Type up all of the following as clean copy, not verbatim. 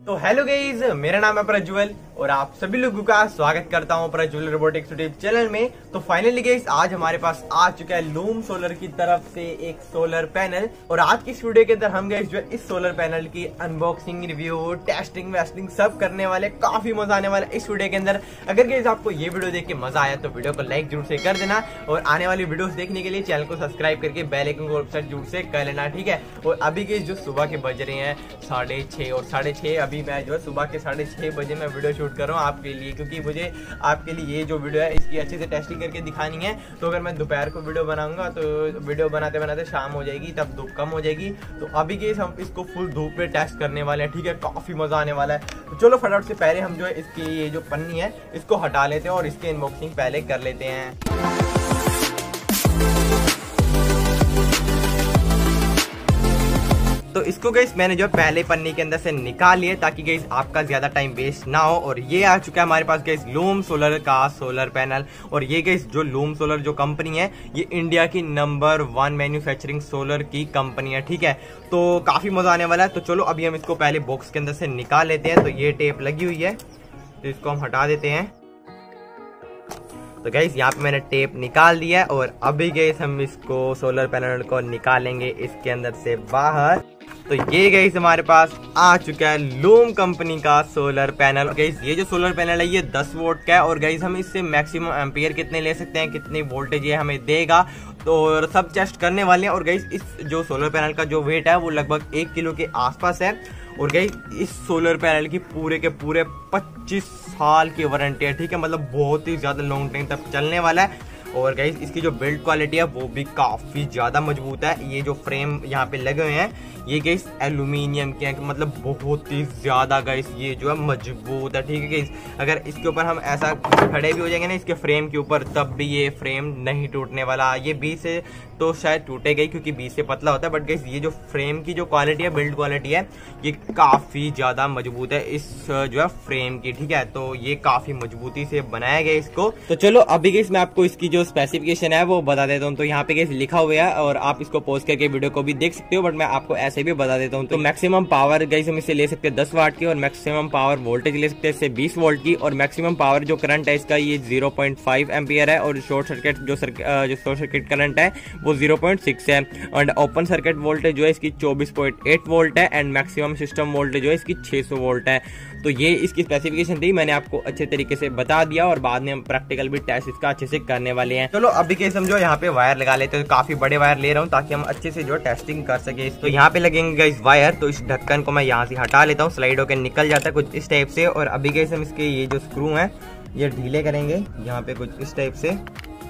तो hello guys, मेरा नाम है प्रज्वल और आप सभी लोगों का स्वागत करता हूं प्रज्वल रोबोटिक्स यूट्यूब चैनल में। तो फाइनली गाइस आज हमारे पास आ चुका है लूम सोलर की तरफ से एक सोलर पैनल। और आज की इस वीडियो के अंदर हम गाइस जो इस सोलर पैनल की अनबॉक्सिंग, रिव्यू, टेस्टिंग वेस्टिंग सब करने वाले, काफी मजा आने वाला है इस वीडियो के अंदर। अगर गाइस आपको ये वीडियो देख के मजा आया तो वीडियो को लाइक जरूर से कर देना और आने वाली वीडियोस देखने के लिए चैनल को सब्सक्राइब करके बेल आइकन को जरूर से कर लेना, ठीक है। और अभी गाइस जो सुबह के बज रहे हैं 6:30 और 6:30, अभी मैं जो सुबह के 6:30 बजे मैं वीडियो शूट कर रहा हूँ आपके लिए, क्योंकि मुझे आपके लिए ये जो वीडियो है इसकी अच्छे से टेस्टिंग करके दिखानी है। तो अगर मैं दोपहर को वीडियो बनाऊंगा तो वीडियो बनाते बनाते शाम हो जाएगी, तब धूप कम हो जाएगी। तो अभी के हम इसको फुल धूप पे टेस्ट करने वाले हैं, ठीक है। काफी मजा आने वाला है। तो चलो फटाफट से पहले हम जो है इसकी ये जो पन्नी है इसको हटा लेते हैं और इसकी अनबॉक्सिंग पहले कर लेते हैं। तो इसको गाइस मैंने जो पहले पन्नी के अंदर से निकाल लिए ताकि गाइस आपका ज्यादा टाइम वेस्ट ना हो। और ये आ चुका है हमारे पास गाइस लूम सोलर का सोलर पैनल। और ये गाइस जो लूम सोलर जो कंपनी है ये इंडिया की नंबर 1 मैन्युफैक्चरिंग सोलर की कंपनी है, ठीक है। तो काफी मजा आने वाला है। तो चलो अभी हम इसको पहले बॉक्स के अंदर से निकाल लेते हैं। तो ये टेप लगी हुई है तो इसको हम हटा देते हैं। तो गाइस यहाँ पे मैंने टेप निकाल दिया है और अभी गाइस हम इसको सोलर पैनल को निकालेंगे इसके अंदर से बाहर। तो ये गाइस हमारे पास आ चुका है लूम कंपनी का सोलर पैनल। गाइस ये जो सोलर पैनल है ये 10 वोल्ट का है और गाइस हम इससे मैक्सिमम एम्पियर कितने ले सकते हैं, कितनी वोल्टेज ये हमें देगा, तो सब टेस्ट करने वाले हैं। और गाइस इस जो सोलर पैनल का जो वेट है वो लगभग 1 किलो के आसपास है। और गाइस इस सोलर पैनल की पूरे के पूरे 25 साल की वारंटी है, ठीक है। मतलब बहुत ही ज्यादा लॉन्ग टाइम तक चलने वाला है। और गाइस इसकी जो बिल्ड क्वालिटी है वो भी काफी ज्यादा मजबूत है। ये जो फ्रेम यहाँ पे लगे हुए हैं ये गाइस एल्यूमिनियम के हैं, मतलब बहुत ही ज्यादा गाइस ये जो है मजबूत है, ठीक है गाइस। अगर इसके ऊपर हम ऐसा खड़े भी हो जाएंगे ना इसके फ्रेम के ऊपर तब भी ये फ्रेम नहीं टूटने वाला। ये बीच से तो शायद टूटेगा ही क्योंकि बीच से पतला होता है, बट गाइस ये जो फ्रेम की जो क्वालिटी है, बिल्ड क्वालिटी है, ये काफी ज्यादा मजबूत है इस जो है फ्रेम की, ठीक है। तो ये काफी मजबूती से बनाया गया इसको। तो चलो अभी गाइस मैं आपको इसकी जो स्पेसिफिकेशन है वो बता देता हूँ। तो यहाँ पे गाइस लिखा हुआ है और आप इसको पॉज करके वीडियो को भी देख सकते हो, बट मैं आपको ऐसे भी बता देता हूँ। तो मैक्सिमम पावर गाइस हम इससे ले सकते हैं 10 वाट की और मैक्सिमम पावर वोल्टेज ले सकते हैं इससे 20 वोल्ट की। और मैक्सिमम पावर जो करंट है इसका ये 0.5 एम्पियर है और शॉर्ट सर्किट जो शॉर्ट सर्किट करंट है वो 0.6 है। और ओपन सर्किट वोल्टेज जो है इसकी 24.8 वोल्ट है एंड मैक्सिमम सिस्टम वोल्टेज जो है इसकी 600 वोल्ट है। तो ये इसकी स्पेसिफिकेशन थी, मैंने आपको अच्छे तरीके से बता दिया और बाद में हम प्रैक्टिकल भी टेस्ट इसका अच्छे से करने वाले हैं। चलो अभी के समझो यहाँ पे वायर लगा लेते हैं। तो काफी बड़े वायर ले रहा हूँ ताकि हम अच्छे से जो टेस्टिंग कर सके। तो यहाँ पे लगेंगे गाइस वायर। तो इस ढक्कन को मैं यहाँ से हटा लेता हूँ, स्लाइड होकर निकल जाता है कुछ इस टाइप से। और अभी गाइस हम इसके ये जो स्क्रू हैं ये ढीले करेंगे यहाँ पे कुछ इस टाइप से।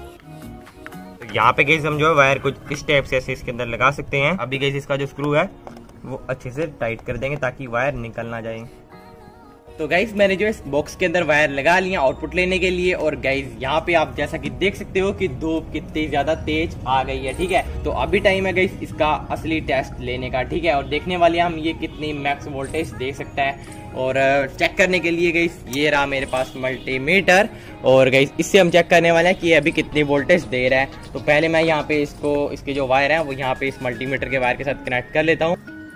तो यहाँ पे गाइस हम जो है वायर कुछ इस टाइप से ऐसे इसके अंदर लगा सकते हैं। अभी गाइस इसका जो स्क्रू है वो अच्छे से टाइट कर देंगे ताकि वायर निकल ना जाए। तो गाइस मैंने जो इस बॉक्स के अंदर वायर लगा लिया आउटपुट लेने के लिए। और गाइस यहाँ पे आप जैसा कि देख सकते हो कि धूप कितनी ज्यादा तेज आ गई है, ठीक है। तो अभी टाइम है गाइस इसका असली टेस्ट लेने का, ठीक है। और देखने वाले हम ये कितनी मैक्स वोल्टेज दे सकता है। और चेक करने के लिए गाइस ये रहा मेरे पास मल्टीमीटर और गाइस इससे हम चेक करने वाले हैं कि अभी कितनी वोल्टेज दे रहा है। तो पहले मैं यहाँ पे इसके जो वायर है वो यहाँ पे इस मल्टीमीटर के वायर के साथ कनेक्ट कर लेता हूँ।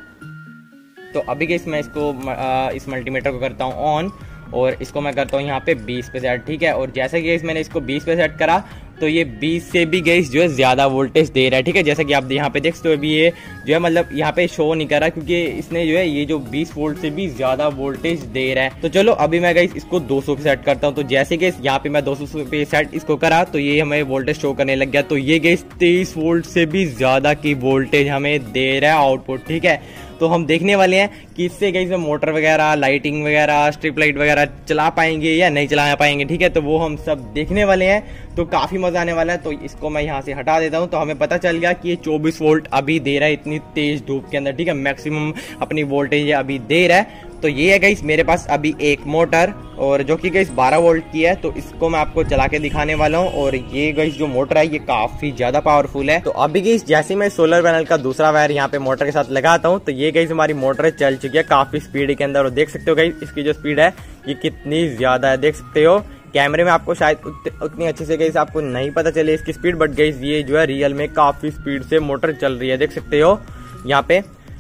तो अभी गाइस मैं इसको इस मल्टीमीटर को करता हूँ ऑन और इसको मैं करता हूँ यहाँ पे 20 पे सेट, ठीक है। और जैसे कि मैंने इसको 20 पे सेट करा तो ये 20 से भी गाइस जो है ज्यादा वोल्टेज दे रहा है, ठीक है। जैसा कि आप यहाँ पे देख सकते हो अभी ये जो है मतलब यहाँ पे शो नहीं कर रहा क्योंकि इसने जो है ये जो 20 वोल्ट से भी ज्यादा वोल्टेज दे रहा है। तो चलो अभी मैं गाइस इसको 200 पे सेट करता हूँ। तो जैसे कि यहाँ पे मैं 200 पे सेट इसको करा तो ये हमें वोल्टेज शो करने लग गया। तो ये गाइस 23 वोल्ट से भी ज्यादा की वोल्टेज हमें दे रहा है आउटपुट, ठीक है। तो हम देखने वाले हैं कि इससे गाइस मोटर वगैरह, लाइटिंग वगैरह, स्ट्रिप लाइट वगैरह चला पाएंगे या नहीं चला पाएंगे, ठीक है। तो वो हम सब देखने वाले हैं। तो काफी मजा आने वाला है। तो इसको मैं यहाँ से हटा देता हूँ। तो हमें पता चल गया कि ये 24 वोल्ट अभी दे रहा है इतनी तेज धूप के अंदर, ठीक है। मैक्सिमम अपनी वोल्टेज अभी दे रहा है। तो ये है गाइस मेरे पास अभी एक मोटर और जो कि गाइस 12 वोल्ट की है। तो इसको मैं आपको चला के दिखाने वाला हूँ। और ये गाइस जो मोटर है ये काफी ज्यादा पावरफुल है। तो अभी गाइस जैसे मैं सोलर पैनल का दूसरा वायर यहाँ पे मोटर के साथ लगाता हूँ तो ये गाइस हमारी मोटर चल चुकी है काफी स्पीड के अंदर। और देख सकते हो गाइस इसकी जो स्पीड है ये कितनी ज्यादा है, देख सकते हो। कैमरे में आपको शायद उतनी अच्छे से गाइस आपको नहीं पता चले इसकी स्पीड, बट गाइस ये जो है रियल में काफी स्पीड से मोटर चल रही है, देख सकते हो यहाँ पे।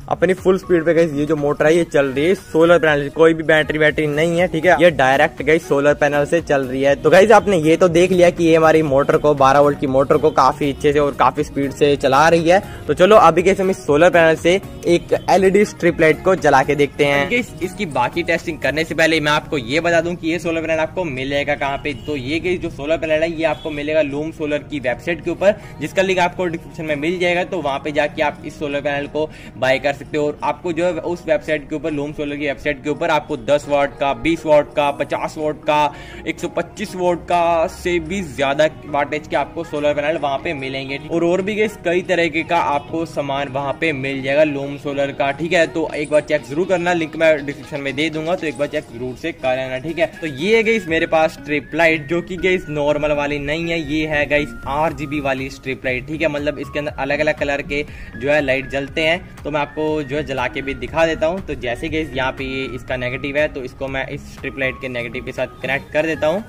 अपनी फुल स्पीड पे गाइस ये जो मोटर है ये चल रही है सोलर पैनल, कोई भी बैटरी नहीं है, ठीक है। ये डायरेक्ट गाइस सोलर पैनल से चल रही है। तो गाइस आपने ये तो देख लिया कि ये हमारी मोटर को 12 वोल्ट की मोटर को काफी अच्छे से और काफी स्पीड से चला रही है। तो चलो अभी गाइस हम इस सोलर पैनल से एक LED स्ट्रिप लाइट को जला के देखते हैं। इसकी बाकी टेस्टिंग करने से पहले मैं आपको ये बता दूं कि ये सोलर पैनल आपको मिलेगा कहाँ पे। तो ये गाइस जो सोलर पैनल है ये आपको मिलेगा लूम सोलर की वेबसाइट के ऊपर, जिसका लिंक आपको डिस्क्रिप्शन में मिल जाएगा। तो वहां पे जाके आप इस सोलर पैनल को बाय कर सकते हो। और आपको जो है उस वेबसाइट के ऊपर, लूम सोलर की वेबसाइट के ऊपर आपको 10 वाट का, 20 वाट का, 50 वाट का, 125 वाट का से भी ज्यादा वाटेज के आपको सोलर पैनल वहां पे मिलेंगे। और भी कई तरीके का आपको सामान वहां पे मिल जाएगा लूम सोलर का, ठीक है। तो एक बार चेक जरूर करना, लिंक मैं डिस्क्रिप्शन में दे दूंगा, तो एक बार चेक जरूर से कर लेना, ठीक है। तो ये है गाइस मेरे पास स्ट्रिप लाइट, जो कि गाइस नॉर्मल वाली नहीं है, ये है गाइस RGB वाली स्ट्रिप लाइट, ठीक है। मतलब इसके अंदर अलग अलग कलर के जो है लाइट जलते हैं। तो मैं आपको जो है जला के भी दिखा देता हूँ। तो जैसे गाइस यहाँ पे ये इसका नेगेटिव है, तो इसको मैं इस स्ट्रिप लाइट के नेगेटिव के साथ कनेक्ट कर देता हूँ।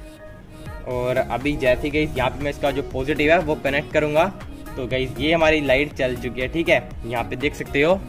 और अभी जैसे गाइस यहाँ पे मैं इसका जो पॉजिटिव है वो कनेक्ट करूंगा, तो गाइस ये हमारी लाइट चल चुकी है, ठीक है। यहाँ पे देख सकते हो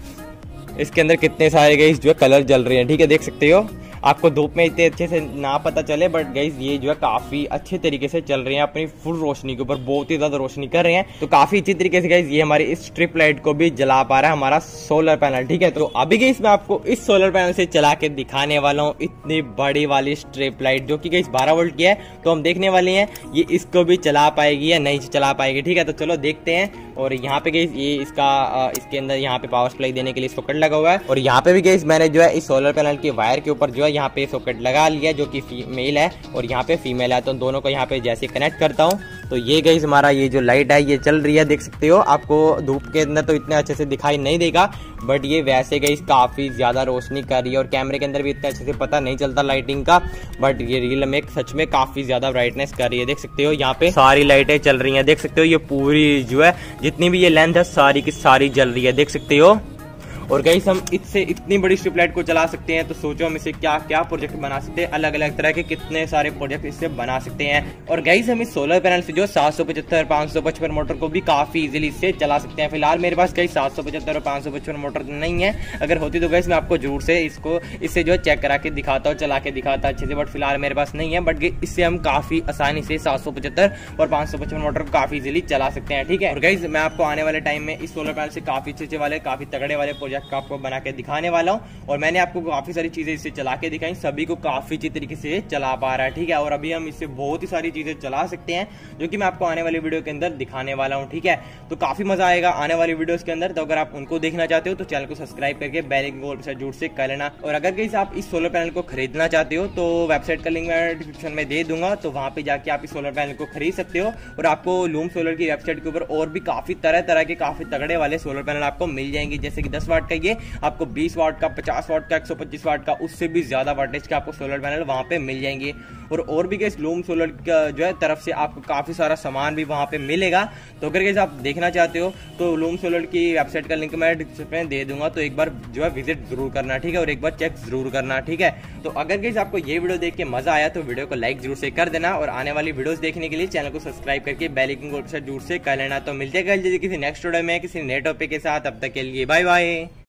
इसके अंदर कितने सारे गाइस जो है कलर जल रहे हैं, ठीक है, देख सकते हो। आपको धूप में इतने अच्छे से ना पता चले, बट गाइस ये जो है काफी अच्छे तरीके से चल रहे हैं, अपनी फुल रोशनी के ऊपर बहुत ही ज्यादा रोशनी कर रहे हैं। तो काफी अच्छी तरीके से गाइस ये हमारी इस स्ट्रिप लाइट को भी जला पा रहा है हमारा सोलर पैनल, ठीक है। तो अभी गाइस मैं आपको इस सोलर पैनल से चला के दिखाने वाला हूँ इतनी बड़ी वाली स्ट्रिप लाइट, जो कि गाइस 12 वोल्ट की है। तो हम देखने वाले हैं ये इसको भी चला पाएगी या नहीं चला पाएगी, ठीक है। तो चलो देखते हैं। और यहाँ पे गाइस ये इसके अंदर यहाँ पे पावर सप्लाई देने के लिए सॉकेट लगा हुआ है। और यहाँ पे भी गाइस मैंने जो है इस सोलर पैनल के वायर के ऊपर जो है यहाँ पे सॉकेट लगा लिया, जो कि मेल है और यहाँ पे फीमेल है। तो दोनों को यहाँ पे जैसे कनेक्ट करता हूँ, तो ये गाइस हमारा ये जो लाइट है ये चल रही है, देख सकते हो। आपको धूप के अंदर तो इतने अच्छे से दिखाई नहीं देगा, बट ये वैसे गाइस काफी ज्यादा रोशनी कर रही है। और कैमरे के अंदर भी इतने अच्छे से पता नहीं चलता लाइटिंग का, बट ये रियल में सच में काफी ज्यादा ब्राइटनेस कर रही है, देख सकते हो। यहाँ पे सारी लाइटें चल रही है, देख सकते हो। ये पूरी जो है जितनी भी ये लेंथ है सारी की सारी जल रही है, देख सकते हो। और गाइस हम इससे इतनी बड़ी स्ट्रिप लाइट को चला सकते हैं, तो सोचो हम इसे क्या क्या प्रोजेक्ट बना सकते हैं, अलग अलग तरह के कितने सारे प्रोजेक्ट इससे बना सकते हैं। और गाइस हम इस सोलर पैनल से जो 775, 555 मोटर को भी काफी इजीली इससे चला सकते हैं। फिलहाल मेरे पास गाइस 775 और 555 मोटर नहीं है, अगर होती तो गाइस मैं आपको जरूर से इससे जो चेक करा के दिखाता हूँ, चला के दिखाता अच्छे से, बट फिलहाल मेरे पास नहीं है। बट इससे हम काफी आसानी से 775 और 555 मोटर को काफी इजीली चला सकते हैं, ठीक है। और गाइस मैं आपको आने वाले टाइम में इस सोलर पैनल से काफी अच्छे वाले, काफी तगड़े वाले प्रोजेक्ट का आपको बना के दिखाने वाला हूं। और मैंने आपको काफी सारी चीजें इससे चला के दिखाई, सभी को काफी अच्छी तरीके से चला पा रहा है, ठीक है। और अभी हम इससे बहुत ही सारी चीजें चला सकते हैं, जो कि मैं आपको आने वाली वीडियो के अंदर दिखाने वाला हूं, ठीक है। तो काफी मजा आएगा आने वाली वीडियोस के अंदर। तो अगर आप उनको देखना चाहते हो तो चैनल को सब्सक्राइब करके बेल आइकन को जरूर से कर लेना। और अगर कहीं आप इस सोलर पैनल को खरीदना चाहते हो तो वेबसाइट का लिंक मैं डिस्क्रिप्शन में दे दूंगा, तो वहां पे जाके आप इस सोलर पैनल को खरीद सकते हो। और आपको लूम सोलर की वेबसाइट के ऊपर और भी काफी तरह तरह के काफी तगड़े वाले सोलर पैनल आपको मिल जाएंगे, जैसे कि 10 वाट का ये आपको 20 वाट का, 50 वाट का, 125 वाट का, उससे भी ज्यादा वाटेज का आपको सोलर पैनल वहां पे मिल जाएंगे। और भी गाइस लूम सोलर का जो है तरफ से आपको काफी सारा सामान भी वहां पे मिलेगा। तो अगर गाइस आप देखना चाहते हो तो लूम सोलर की वेबसाइट का लिंक मैं डिस्क्रिप्शन में दे दूंगा, तो एक बार जो है विजिट जरूर करना, ठीक है। और एक बार चेक जरूर करना, ठीक है। तो अगर गाइस आपको ये वीडियो देख के मजा आया तो वीडियो को लाइक जरूर से कर देना, और आने वाली वीडियोस देखने के लिए चैनल को सब्सक्राइब करके बेल आइकन को जरूर से कर लेना। तो मिलते हैं किसी नेक्स्ट वीडियो में किसी नए टॉपिक के साथ, तब तक के लिए बाय बाय।